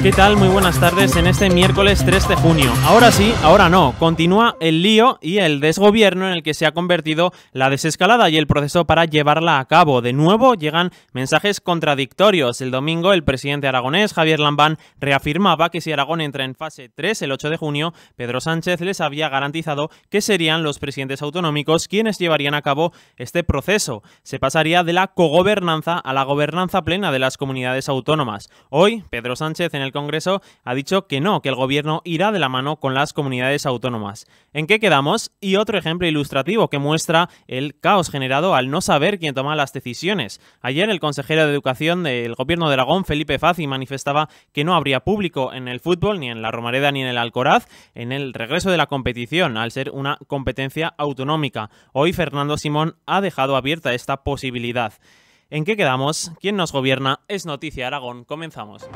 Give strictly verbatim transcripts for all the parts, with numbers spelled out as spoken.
¿Qué tal? Muy buenas tardes en este miércoles tres de junio. Ahora sí, ahora no. Continúa el lío y el desgobierno en el que se ha convertido la desescalada y el proceso para llevarla a cabo. De nuevo llegan mensajes contradictorios. El domingo el presidente aragonés, Javier Lambán, reafirmaba que si Aragón entra en fase tres el ocho de junio, Pedro Sánchez les había garantizado que serían los presidentes autonómicos quienes llevarían a cabo este proceso. Se pasaría de la cogobernanza a la gobernanza plena de las comunidades autónomas. Hoy, Pedro Sánchez en el Congreso ha dicho que no, que el gobierno irá de la mano con las comunidades autónomas. ¿En qué quedamos? Y otro ejemplo ilustrativo que muestra el caos generado al no saber quién toma las decisiones. Ayer el consejero de Educación del Gobierno de Aragón, Felipe Fazi, manifestaba que no habría público en el fútbol, ni en la Romareda ni en el Alcoraz, en el regreso de la competición, al ser una competencia autonómica. Hoy Fernando Simón ha dejado abierta esta posibilidad. ¿En qué quedamos? ¿Quién nos gobierna? Es Noticia Aragón. Comenzamos.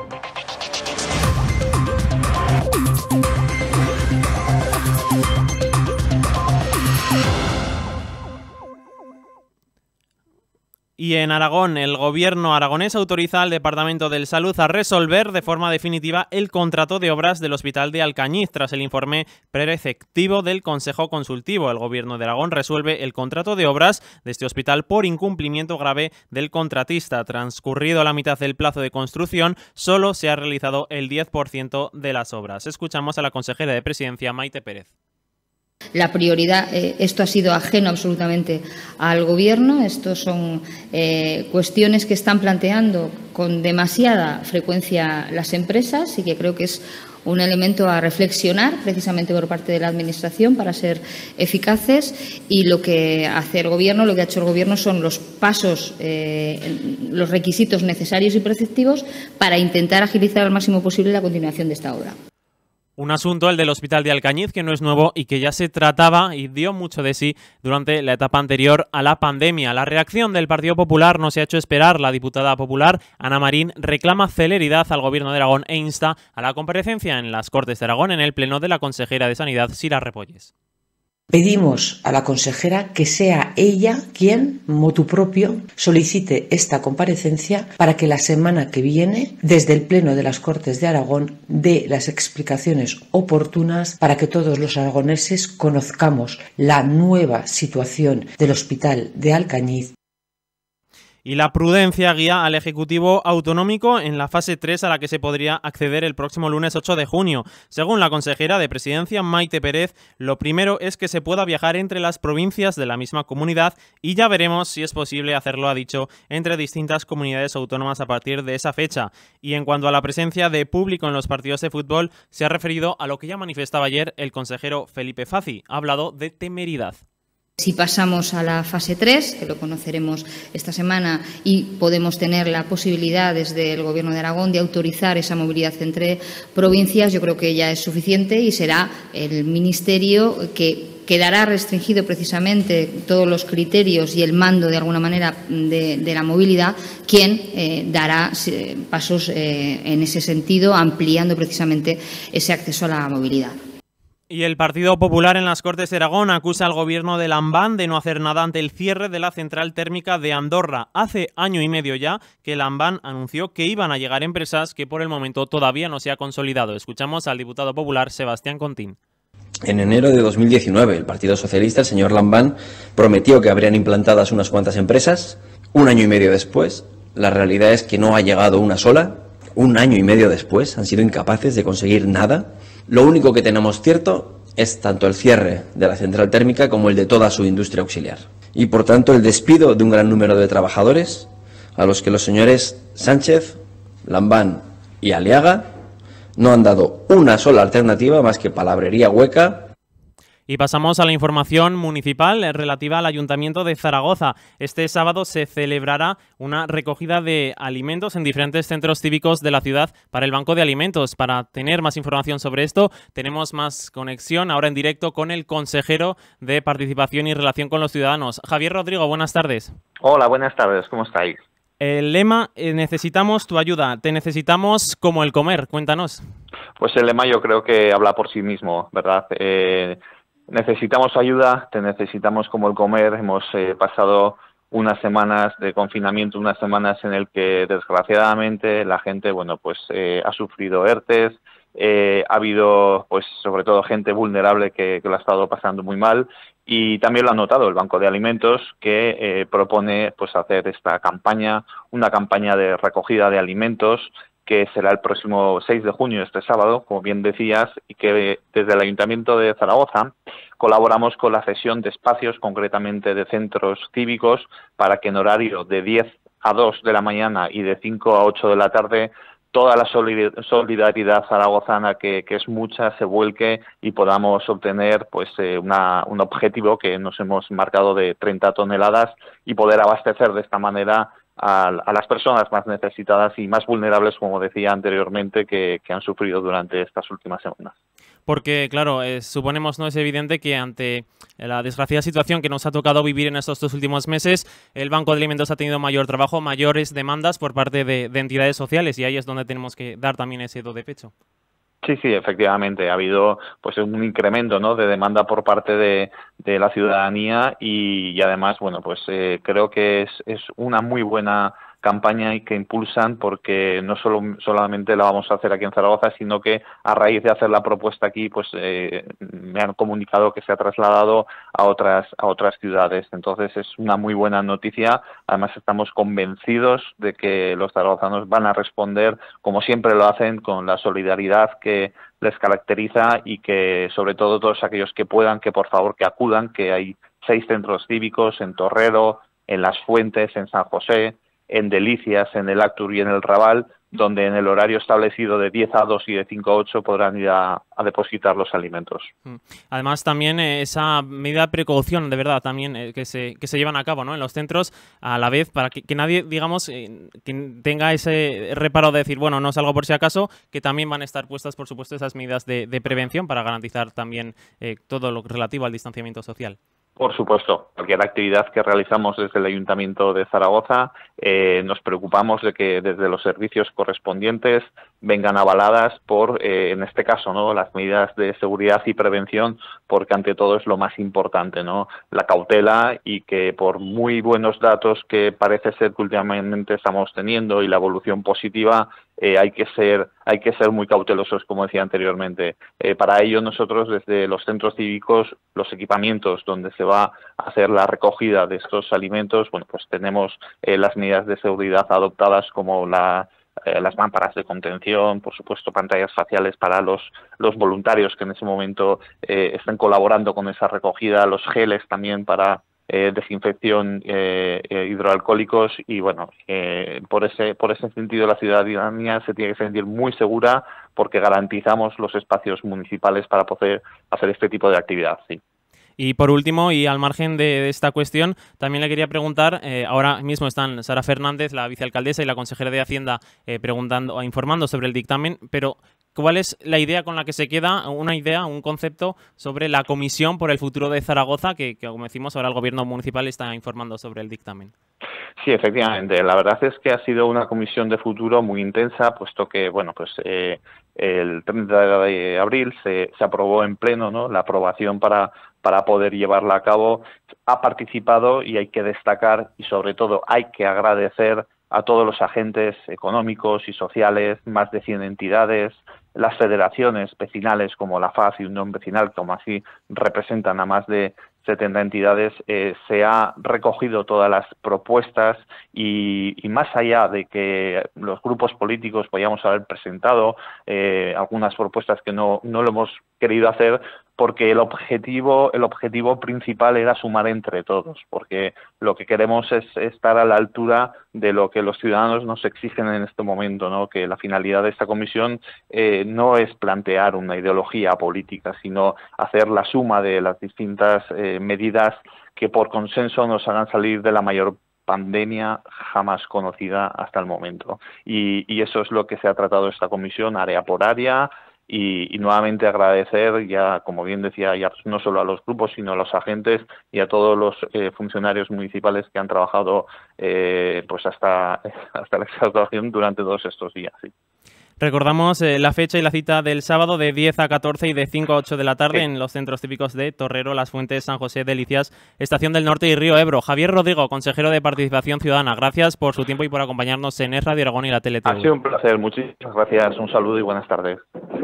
Y en Aragón, el gobierno aragonés autoriza al Departamento de Salud a resolver de forma definitiva el contrato de obras del Hospital de Alcañiz tras el informe preceptivo del Consejo Consultivo. El gobierno de Aragón resuelve el contrato de obras de este hospital por incumplimiento grave del contratista. Transcurrido la mitad del plazo de construcción, solo se ha realizado el diez por ciento de las obras. Escuchamos a la consejera de Presidencia, Maite Pérez. La prioridad, eh, esto ha sido ajeno absolutamente al Gobierno, estos son eh, cuestiones que están planteando con demasiada frecuencia las empresas y que creo que es un elemento a reflexionar precisamente por parte de la Administración para ser eficaces, y lo que hace el Gobierno, lo que ha hecho el Gobierno son los pasos, eh, los requisitos necesarios y preceptivos para intentar agilizar al máximo posible la continuación de esta obra. Un asunto, el del Hospital de Alcañiz, que no es nuevo y que ya se trataba y dio mucho de sí durante la etapa anterior a la pandemia. La reacción del Partido Popular no se ha hecho esperar. La diputada popular, Ana Marín, reclama celeridad al Gobierno de Aragón e insta a la comparecencia en las Cortes de Aragón en el pleno de la consejera de Sanidad, Sira Repolles. Pedimos a la consejera que sea ella quien, motu propio, solicite esta comparecencia para que la semana que viene, desde el Pleno de las Cortes de Aragón, dé las explicaciones oportunas para que todos los aragoneses conozcamos la nueva situación del Hospital de Alcañiz. Y la prudencia guía al Ejecutivo Autonómico en la fase tres a la que se podría acceder el próximo lunes ocho de junio. Según la consejera de Presidencia, Maite Pérez, lo primero es que se pueda viajar entre las provincias de la misma comunidad y ya veremos si es posible hacerlo, ha dicho, entre distintas comunidades autónomas a partir de esa fecha. Y en cuanto a la presencia de público en los partidos de fútbol, se ha referido a lo que ya manifestaba ayer el consejero Felipe Fazi. Ha hablado de temeridad. Si pasamos a la fase tres, que lo conoceremos esta semana, y podemos tener la posibilidad desde el Gobierno de Aragón de autorizar esa movilidad entre provincias, yo creo que ya es suficiente y será el Ministerio que quedará restringido precisamente todos los criterios y el mando, de alguna manera, de, de la movilidad, quien eh, dará eh, pasos eh, en ese sentido, ampliando precisamente ese acceso a la movilidad. Y el Partido Popular en las Cortes de Aragón acusa al gobierno de Lambán de no hacer nada ante el cierre de la central térmica de Andorra. Hace año y medio ya que Lambán anunció que iban a llegar empresas que por el momento todavía no se ha consolidado. Escuchamos al diputado popular Sebastián Contín. En enero de dos mil diecinueve, el Partido Socialista, el señor Lambán, prometió que habrían implantadas unas cuantas empresas. Un año y medio después, la realidad es que no ha llegado una sola. Un año y medio después, han sido incapaces de conseguir nada. Lo único que tenemos cierto es tanto el cierre de la central térmica como el de toda su industria auxiliar. Y por tanto el despido de un gran número de trabajadores a los que los señores Sánchez, Lambán y Aliaga no han dado una sola alternativa más que palabrería hueca. Y pasamos a la información municipal relativa al Ayuntamiento de Zaragoza. Este sábado se celebrará una recogida de alimentos en diferentes centros cívicos de la ciudad para el Banco de Alimentos. Para tener más información sobre esto, tenemos más conexión ahora en directo con el consejero de Participación y Relación con los Ciudadanos. Javier Rodrigo, buenas tardes. Hola, buenas tardes, ¿cómo estáis? El lema, eh, necesitamos tu ayuda, te necesitamos como el comer, cuéntanos. Pues el lema yo creo que habla por sí mismo, ¿verdad? Eh... Necesitamos ayuda, te necesitamos como el comer. Hemos eh, pasado unas semanas de confinamiento, unas semanas en el que desgraciadamente la gente, bueno, pues eh, ha sufrido ERTES, eh, ha habido, pues sobre todo gente vulnerable que, que lo ha estado pasando muy mal, y también lo ha notado el Banco de Alimentos, que eh, propone pues hacer esta campaña, una campaña de recogida de alimentos, que será el próximo seis de junio, este sábado, como bien decías, y que desde el Ayuntamiento de Zaragoza colaboramos con la cesión de espacios, concretamente de centros cívicos, para que en horario de diez a dos de la mañana y de cinco a ocho de la tarde toda la solidaridad zaragozana, que, que es mucha, se vuelque y podamos obtener pues eh, una, un objetivo que nos hemos marcado de treinta toneladas y poder abastecer de esta manera a, a las personas más necesitadas y más vulnerables, como decía anteriormente, que, que han sufrido durante estas últimas semanas. Porque, claro, eh, suponemos, no es evidente que ante la desgraciada situación que nos ha tocado vivir en estos dos últimos meses, el Banco de Alimentos ha tenido mayor trabajo, mayores demandas por parte de, de entidades sociales, y ahí es donde tenemos que dar también ese do de pecho. Sí, sí, efectivamente, ha habido pues un incremento, ¿no?, de demanda por parte de, de la ciudadanía y, y además, bueno, pues eh, creo que es, es una muy buena campaña y que impulsan, porque no solo solamente la vamos a hacer aquí en Zaragoza, sino que a raíz de hacer la propuesta aquí, pues eh, me han comunicado que se ha trasladado a otras a otras ciudades. Entonces es una muy buena noticia. Además estamos convencidos de que los zaragozanos van a responder, como siempre lo hacen, con la solidaridad que les caracteriza, y que sobre todo todos aquellos que puedan, que por favor que acudan, que hay seis centros cívicos en Torrero, en Las Fuentes, en San José, en Delicias, en el Actur y en el Raval, donde en el horario establecido de diez a dos y de cinco a ocho podrán ir a, a depositar los alimentos. Además, también eh, esa medida de precaución, de verdad, también eh, que se que se llevan a cabo, ¿no?, en los centros, a la vez, para que, que nadie, digamos, eh, que tenga ese reparo de decir, bueno, no salgo por si acaso, que también van a estar puestas, por supuesto, esas medidas de, de prevención para garantizar también eh, todo lo relativo al distanciamiento social. Por supuesto, cualquier actividad que realizamos desde el Ayuntamiento de Zaragoza, eh, nos preocupamos de que desde los servicios correspondientes vengan avaladas por, eh, en este caso, ¿no?, las medidas de seguridad y prevención, porque ante todo es lo más importante, ¿no?, la cautela, y que por muy buenos datos que parece ser que últimamente estamos teniendo y la evolución positiva, Eh, hay que ser hay que ser muy cautelosos, como decía anteriormente. Eh, para ello nosotros desde los centros cívicos, los equipamientos donde se va a hacer la recogida de estos alimentos, bueno, pues tenemos eh, las medidas de seguridad adoptadas, como la eh, las lámparas de contención, por supuesto pantallas faciales para los los voluntarios que en ese momento eh, estén colaborando con esa recogida, los geles también para Eh, desinfección, eh, eh, hidroalcohólicos, y bueno, eh, por ese por ese sentido la ciudadanía se tiene que sentir muy segura, porque garantizamos los espacios municipales para poder hacer este tipo de actividad, sí. Y por último, y al margen de, de esta cuestión, también le quería preguntar, eh, ahora mismo están Sara Fernández, la vicealcaldesa, y la consejera de Hacienda eh, preguntando o informando sobre el dictamen, pero ¿cuál es la idea con la que se queda, una idea, un concepto sobre la Comisión por el Futuro de Zaragoza, que, que como decimos, ahora el Gobierno municipal está informando sobre el dictamen? Sí, efectivamente. La verdad es que ha sido una comisión de futuro muy intensa, puesto que, bueno, pues eh, el treinta de abril se, se aprobó en pleno, ¿no?, la aprobación para, para poder llevarla a cabo. Ha participado, y hay que destacar, y sobre todo hay que agradecer a todos los agentes económicos y sociales, más de cien entidades, las federaciones vecinales como la F A Z y Unión Vecinal, como así representan a más de setenta entidades, eh, se ha recogido todas las propuestas, y, y más allá de que los grupos políticos podíamos haber presentado eh, algunas propuestas que no, no lo hemos querido hacer, porque el objetivo el objetivo principal era sumar entre todos, porque lo que queremos es estar a la altura de lo que los ciudadanos nos exigen en este momento, ¿no?, que la finalidad de esta comisión eh, no es plantear una ideología política, sino hacer la suma de las distintas eh, medidas que por consenso nos hagan salir de la mayor pandemia jamás conocida hasta el momento. Y, y eso es lo que se ha tratado esta comisión, área por área. Y, y nuevamente agradecer, ya como bien decía, ya no solo a los grupos, sino a los agentes y a todos los eh, funcionarios municipales que han trabajado eh, pues hasta, hasta la exhaustación durante todos estos días. Sí. Recordamos eh, la fecha y la cita del sábado de diez a catorce y de cinco a ocho de la tarde en los centros típicos de Torrero, Las Fuentes, San José, Delicias, Estación del Norte y Río Ebro. Javier Rodrigo, consejero de Participación Ciudadana, gracias por su tiempo y por acompañarnos en Es Radio Aragón y la Tele T V. Ha sido un placer, muchísimas gracias, un saludo y buenas tardes.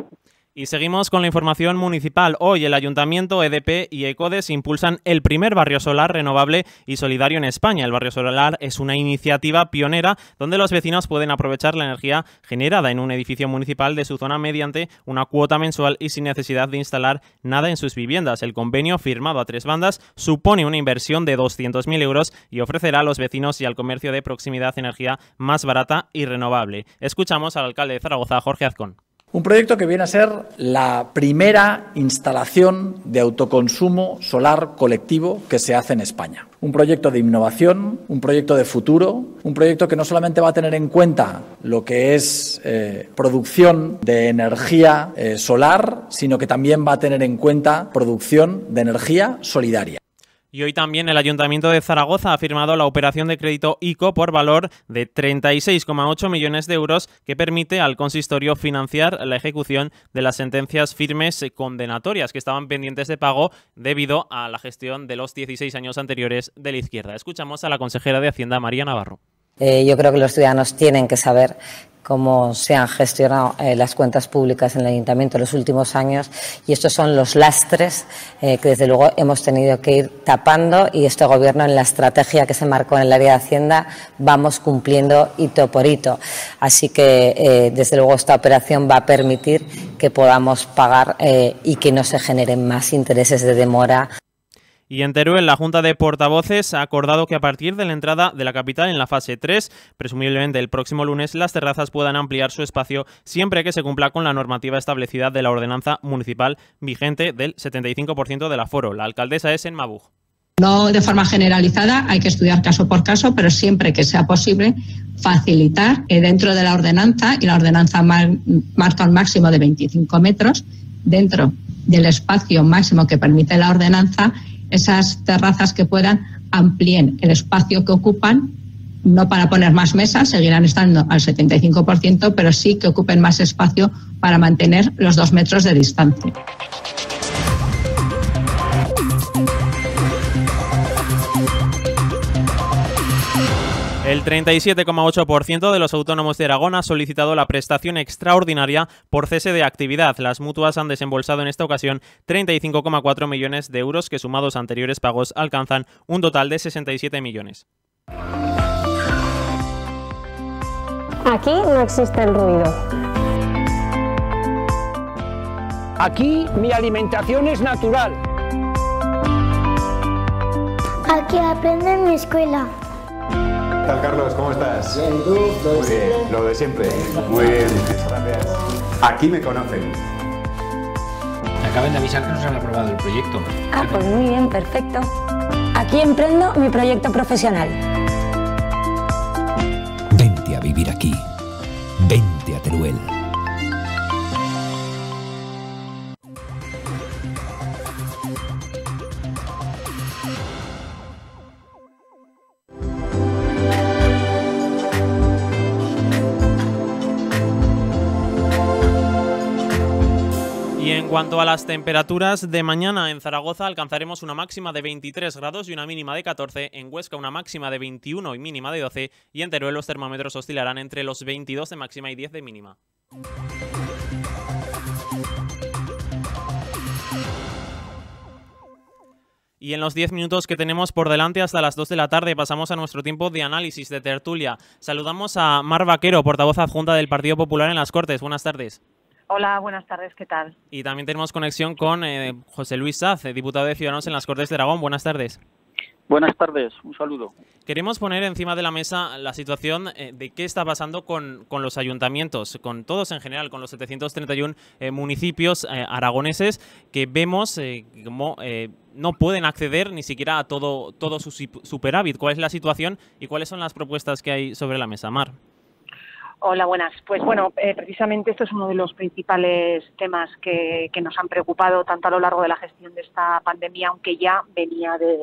Y seguimos con la información municipal. Hoy el Ayuntamiento, E D P y ECODES impulsan el primer barrio solar renovable y solidario en España. El barrio solar es una iniciativa pionera donde los vecinos pueden aprovechar la energía generada en un edificio municipal de su zona mediante una cuota mensual y sin necesidad de instalar nada en sus viviendas. El convenio, firmado a tres bandas, supone una inversión de doscientos mil euros y ofrecerá a los vecinos y al comercio de proximidad energía más barata y renovable. Escuchamos al alcalde de Zaragoza, Jorge Azcón. Un proyecto que viene a ser la primera instalación de autoconsumo solar colectivo que se hace en España. Un proyecto de innovación, un proyecto de futuro, un proyecto que no solamente va a tener en cuenta lo que es eh, producción de energía eh, solar, sino que también va a tener en cuenta producción de energía solidaria. Y hoy también el Ayuntamiento de Zaragoza ha firmado la operación de crédito ICO por valor de treinta y seis coma ocho millones de euros que permite al consistorio financiar la ejecución de las sentencias firmes condenatorias que estaban pendientes de pago debido a la gestión de los dieciséis años anteriores de la izquierda. Escuchamos a la consejera de Hacienda, María Navarro. Eh, yo creo que los ciudadanos tienen que saber cómo se han gestionado eh, las cuentas públicas en el Ayuntamiento en los últimos años y estos son los lastres eh, que desde luego hemos tenido que ir tapando y este Gobierno en la estrategia que se marcó en el área de Hacienda vamos cumpliendo hito por hito. Así que eh, desde luego esta operación va a permitir que podamos pagar eh, y que no se generen más intereses de demora. Y en Teruel, la Junta de Portavoces ha acordado que a partir de la entrada de la capital en la fase tres, presumiblemente el próximo lunes, las terrazas puedan ampliar su espacio siempre que se cumpla con la normativa establecida de la ordenanza municipal vigente del setenta y cinco por ciento del aforo. La alcaldesa es en Mabuj. No de forma generalizada, hay que estudiar caso por caso, pero siempre que sea posible facilitar eh, dentro de la ordenanza, y la ordenanza mar, marca un máximo de veinticinco metros, dentro del espacio máximo que permite la ordenanza, esas terrazas que puedan amplíen el espacio que ocupan, no para poner más mesas, seguirán estando al setenta y cinco por ciento, pero sí que ocupen más espacio para mantener los dos metros de distancia. El treinta y siete coma ocho por ciento de los autónomos de Aragón ha solicitado la prestación extraordinaria por cese de actividad. Las mutuas han desembolsado en esta ocasión treinta y cinco coma cuatro millones de euros que sumados a anteriores pagos alcanzan un total de sesenta y siete millones. Aquí no existe el ruido. Aquí mi alimentación es natural. Aquí aprendo en mi escuela. ¿Qué tal, Carlos? ¿Cómo estás? Bien, ¿tú? Lo de Muy siempre. bien, lo de siempre. Muy bien, gracias. Aquí me conocen. Me acaban de avisar que nos han aprobado el proyecto. Ah, pues muy bien, perfecto. Aquí emprendo mi proyecto profesional. Vente a vivir aquí. Vente a Teruel. En cuanto a las temperaturas de mañana, en Zaragoza alcanzaremos una máxima de veintitrés grados y una mínima de catorce, en Huesca una máxima de veintiuno y mínima de doce, y en Teruel los termómetros oscilarán entre los veintidós de máxima y diez de mínima. Y en los diez minutos que tenemos por delante hasta las dos de la tarde pasamos a nuestro tiempo de análisis, de tertulia. Saludamos a Mar Vaquero, portavoz adjunta del Partido Popular en las Cortes. Buenas tardes. Hola, buenas tardes, ¿qué tal? Y también tenemos conexión con eh, José Luis Saz, diputado de Ciudadanos en las Cortes de Aragón. Buenas tardes. Buenas tardes, un saludo. Queremos poner encima de la mesa la situación eh, de qué está pasando con, con los ayuntamientos, con todos en general, con los setecientos treinta y uno eh, municipios eh, aragoneses que vemos eh, como eh, no pueden acceder ni siquiera a todo, todo su superávit. ¿Cuál es la situación y cuáles son las propuestas que hay sobre la mesa? Mar. Hola, buenas. Pues bueno, eh, precisamente esto es uno de los principales temas que, que nos han preocupado tanto a lo largo de la gestión de esta pandemia, aunque ya venía de,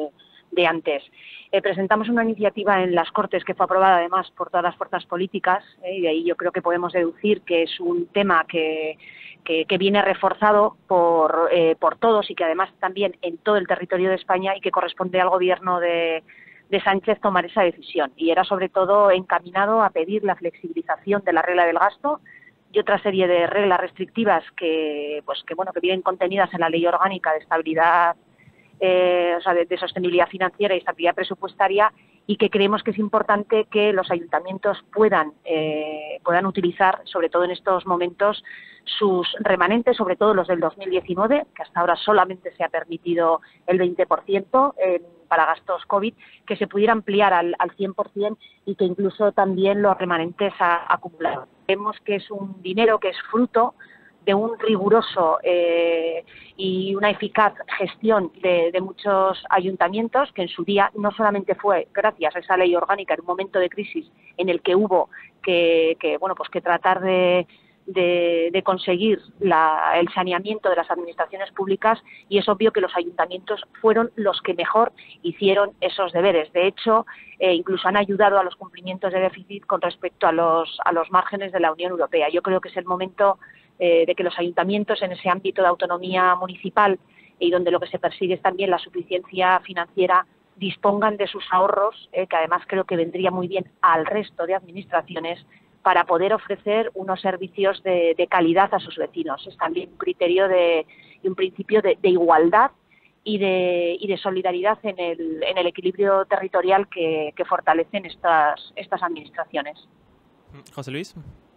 de antes. Eh, presentamos una iniciativa en las Cortes que fue aprobada además por todas las fuerzas políticas, eh, y de ahí yo creo que podemos deducir que es un tema que, que, que viene reforzado por, eh, por todos y que además también en todo el territorio de España y que corresponde al Gobierno de, de Sánchez tomar esa decisión. Y era sobre todo encaminado a pedir la flexibilización de la regla del gasto y otra serie de reglas restrictivas que, pues, que, bueno, que vienen contenidas en la Ley Orgánica de Estabilidad Eh, o sea, de, de sostenibilidad financiera y estabilidad presupuestaria, y que creemos que es importante que los ayuntamientos puedan eh, puedan utilizar, sobre todo en estos momentos, sus remanentes, sobre todo los del dos mil diecinueve, que hasta ahora solamente se ha permitido el veinte por ciento eh, para gastos COVID, que se pudiera ampliar al, al cien por ciento y que incluso también los remanentes a, acumulados. Vemos que es un dinero que es fruto de un riguroso eh, y una eficaz gestión de, de muchos ayuntamientos, que en su día no solamente fue gracias a esa ley orgánica en un momento de crisis en el que hubo que, que bueno, pues que tratar de, de, de conseguir la, el saneamiento de las administraciones públicas, y es obvio que los ayuntamientos fueron los que mejor hicieron esos deberes. De hecho, eh, incluso han ayudado a los cumplimientos de déficit con respecto a los, a los márgenes de la Unión Europea. Yo creo que es el momento Eh, de que los ayuntamientos en ese ámbito de autonomía municipal, y donde lo que se persigue es también la suficiencia financiera, dispongan de sus ahorros, eh, que además creo que vendría muy bien al resto de administraciones, para poder ofrecer unos servicios de, de calidad a sus vecinos. Es también un criterio de, y un principio de, de igualdad y de, y de solidaridad en el, en el equilibrio territorial que, que fortalecen estas, estas administraciones. José Luis.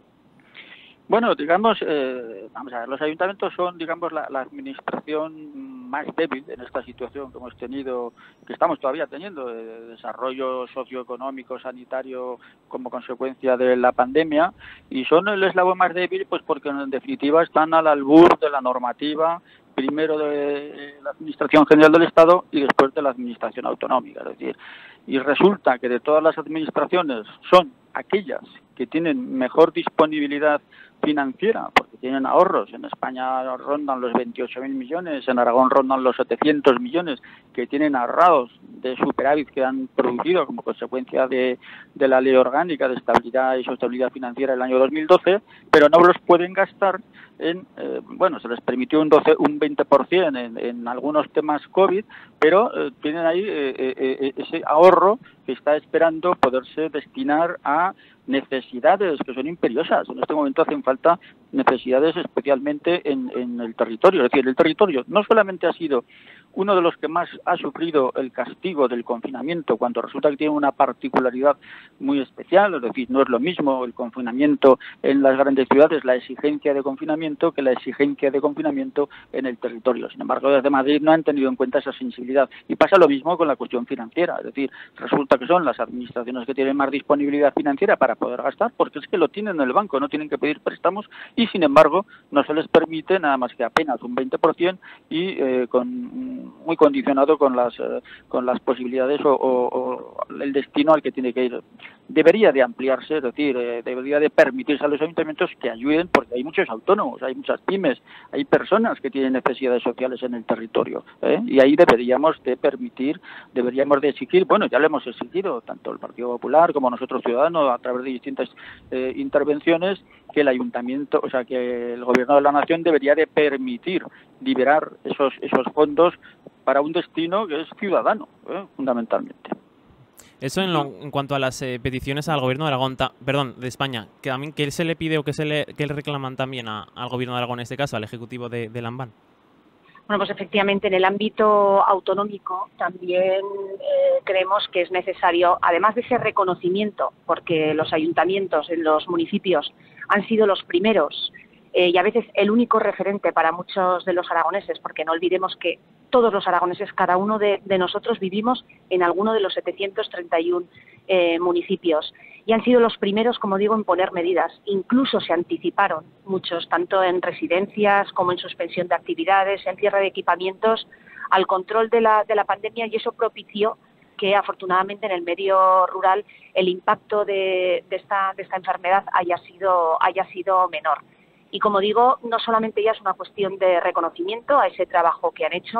Bueno, digamos, eh, vamos a ver, los ayuntamientos son, digamos, la, la administración más débil en esta situación que hemos tenido, que estamos todavía teniendo, de desarrollo socioeconómico, sanitario, como consecuencia de la pandemia, y son el eslabón más débil, pues porque en definitiva están al albur de la normativa, primero de la Administración General del Estado y después de la Administración Autonómica. Es decir, y resulta que de todas las administraciones son aquellas que tienen mejor disponibilidad financiera, porque tienen ahorros. En España rondan los veintiocho mil millones, en Aragón rondan los setecientos millones que tienen ahorrados de superávit que han producido como consecuencia de, de la Ley Orgánica de Estabilidad y Sostenibilidad Financiera del año dos mil doce, pero no los pueden gastar en, eh, bueno, se les permitió un, doce, un veinte por ciento en, en algunos temas COVID, pero eh, tienen ahí eh, eh, ese ahorro que está esperando poderse destinar a necesidades que son imperiosas. En este momento hacen falta necesidades especialmente en, en el territorio. Es decir, el territorio no solamente ha sido uno de los que más ha sufrido el castigo del confinamiento, cuando resulta que tiene una particularidad muy especial, es decir, no es lo mismo el confinamiento en las grandes ciudades, la exigencia de confinamiento, que la exigencia de confinamiento en el territorio. Sin embargo, desde Madrid no han tenido en cuenta esa sensibilidad. Y pasa lo mismo con la cuestión financiera, es decir, resulta que son las administraciones que tienen más disponibilidad financiera para poder gastar, porque es que lo tienen en el banco, no tienen que pedir préstamos, y sin embargo no se les permite nada más que apenas un veinte por ciento y eh, con muy condicionado con las eh, con las posibilidades o, o, o el destino al que tiene que ir. Debería de ampliarse, es decir, eh, debería de permitirse a los ayuntamientos que ayuden, porque hay muchos autónomos, hay muchas pymes, hay personas que tienen necesidades sociales en el territorio, ¿eh? Y ahí deberíamos de permitir, deberíamos de exigir, bueno, ya lo hemos exigido, tanto el Partido Popular como nosotros ciudadanos, a través de distintas eh, intervenciones, que el ayuntamiento, o sea, que el Gobierno de la Nación debería de permitir liberar esos esos fondos para un destino que es ciudadano, ¿eh? Fundamentalmente. Eso en, lo, en cuanto a las eh, peticiones al Gobierno de Aragón, ta, perdón, de España, que también que se le pide o que se le que le reclaman también a, al Gobierno de Aragón, en este caso, al Ejecutivo de, de Lambán. Bueno, pues efectivamente en el ámbito autonómico también eh, creemos que es necesario, además de ese reconocimiento, porque los ayuntamientos en los municipios han sido los primeros eh, y a veces el único referente para muchos de los aragoneses, porque no olvidemos que todos los aragoneses, cada uno de, de nosotros vivimos en alguno de los setecientos treinta y uno eh, municipios, y han sido los primeros, como digo, en poner medidas. Incluso se anticiparon muchos, tanto en residencias como en suspensión de actividades, en cierre de equipamientos, al control de la, de la pandemia, y eso propició que afortunadamente en el medio rural el impacto de, de, esta, de esta enfermedad haya sido, haya sido menor. Y como digo, no solamente ya es una cuestión de reconocimiento a ese trabajo que han hecho,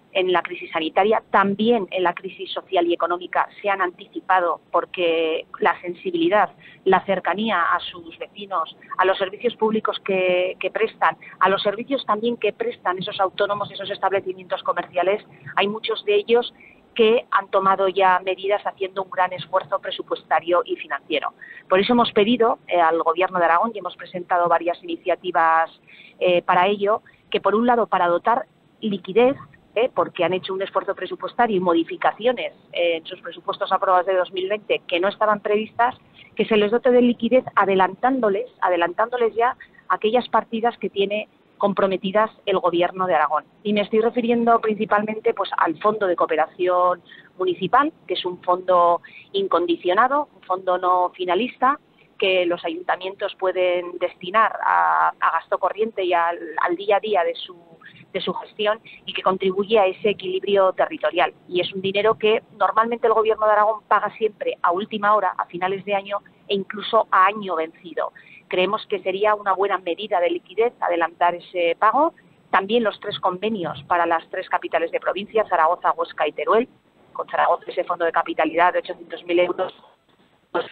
en la crisis sanitaria, también en la crisis social y económica se han anticipado porque la sensibilidad, la cercanía a sus vecinos, a los servicios públicos que, que prestan, a los servicios también que prestan esos autónomos, esos establecimientos comerciales, hay muchos de ellos que han tomado ya medidas haciendo un gran esfuerzo presupuestario y financiero. Por eso hemos pedido eh, al Gobierno de Aragón y hemos presentado varias iniciativas eh, para ello, que por un lado para dotar liquidez, eh, porque han hecho un esfuerzo presupuestario y modificaciones eh, en sus presupuestos aprobados de dos mil veinte que no estaban previstas, que se les dote de liquidez adelantándoles, adelantándoles ya aquellas partidas que tiene comprometidas el Gobierno de Aragón. Y me estoy refiriendo principalmente pues al Fondo de Cooperación Municipal, que es un fondo incondicionado, un fondo no finalista, que los ayuntamientos pueden destinar a, a gasto corriente y al, al día a día de su, de su gestión y que contribuye a ese equilibrio territorial. Y es un dinero que normalmente el Gobierno de Aragón paga siempre a última hora, a finales de año e incluso a año vencido. Creemos que sería una buena medida de liquidez adelantar ese pago. También los tres convenios para las tres capitales de provincia, Zaragoza, Huesca y Teruel, con Zaragoza ese fondo de capitalidad de ochocientos mil euros. Pues,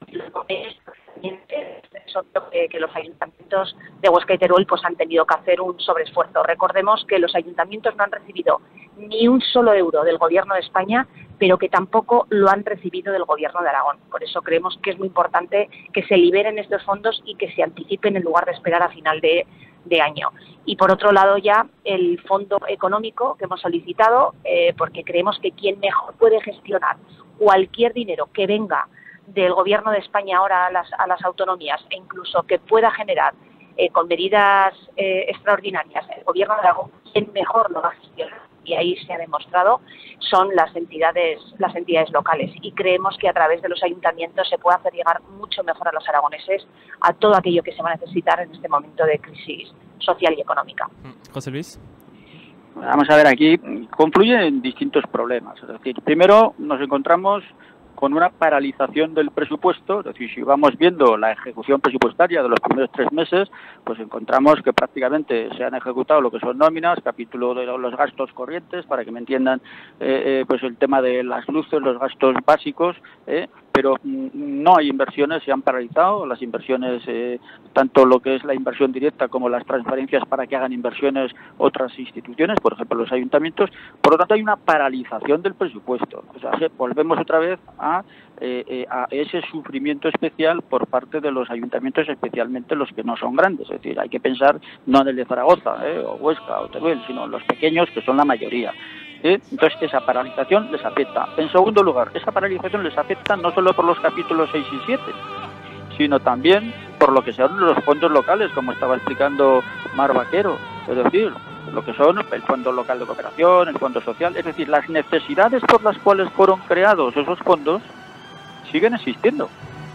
son que, que los ayuntamientos de Huesca y Teruel pues han tenido que hacer un sobreesfuerzo. Recordemos que los ayuntamientos no han recibido ni un solo euro del Gobierno de España, pero que tampoco lo han recibido del Gobierno de Aragón. Por eso creemos que es muy importante que se liberen estos fondos y que se anticipen en lugar de esperar a final de, de año. Y por otro lado ya el fondo económico que hemos solicitado, eh, porque creemos que quien mejor puede gestionar cualquier dinero que venga del Gobierno de España ahora a las, a las autonomías e incluso que pueda generar eh, con medidas eh, extraordinarias el Gobierno de Aragón, quien mejor lo va a gestionar, y ahí se ha demostrado, son las entidades, las entidades locales. Y creemos que a través de los ayuntamientos se puede hacer llegar mucho mejor a los aragoneses a todo aquello que se va a necesitar en este momento de crisis social y económica. José Luis. Vamos a ver, aquí confluyen distintos problemas. Es decir, primero nos encontramos con una paralización del presupuesto, es decir, si vamos viendo la ejecución presupuestaria de los primeros tres meses, pues encontramos que prácticamente se han ejecutado lo que son nóminas, capítulo de los gastos corrientes, para que me entiendan, eh, eh, pues el tema de las luces, los gastos básicos, eh, pero no hay inversiones, se han paralizado las inversiones, eh, tanto lo que es la inversión directa como las transferencias para que hagan inversiones otras instituciones, por ejemplo los ayuntamientos. Por lo tanto hay una paralización del presupuesto. O sea, volvemos otra vez a, eh, eh, a ese sufrimiento especial por parte de los ayuntamientos, especialmente los que no son grandes. Es decir, hay que pensar no en el de Zaragoza, eh, o Huesca o Teruel, sino en los pequeños, que son la mayoría. ¿Eh? Entonces esa paralización les afecta. En segundo lugar, esa paralización les afecta no solo por los capítulos seis y siete, sino también por lo que son los fondos locales, como estaba explicando Mar Vaquero, es decir, lo que son el Fondo Local de Cooperación, el Fondo Social, es decir, las necesidades por las cuales fueron creados esos fondos siguen existiendo.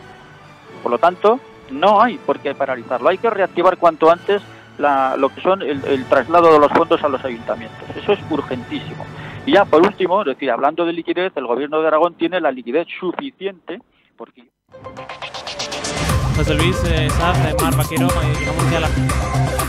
Por lo tanto, no hay por qué paralizarlo, hay que reactivar cuanto antes La, lo que son el, el traslado de los fondos a los ayuntamientos. Eso es urgentísimo. Y ya por último, es decir, hablando de liquidez, el Gobierno de Aragón tiene la liquidez suficiente porque... José Luis, eh, Saz, Mar Vaquero, eh, llegamos ya a la...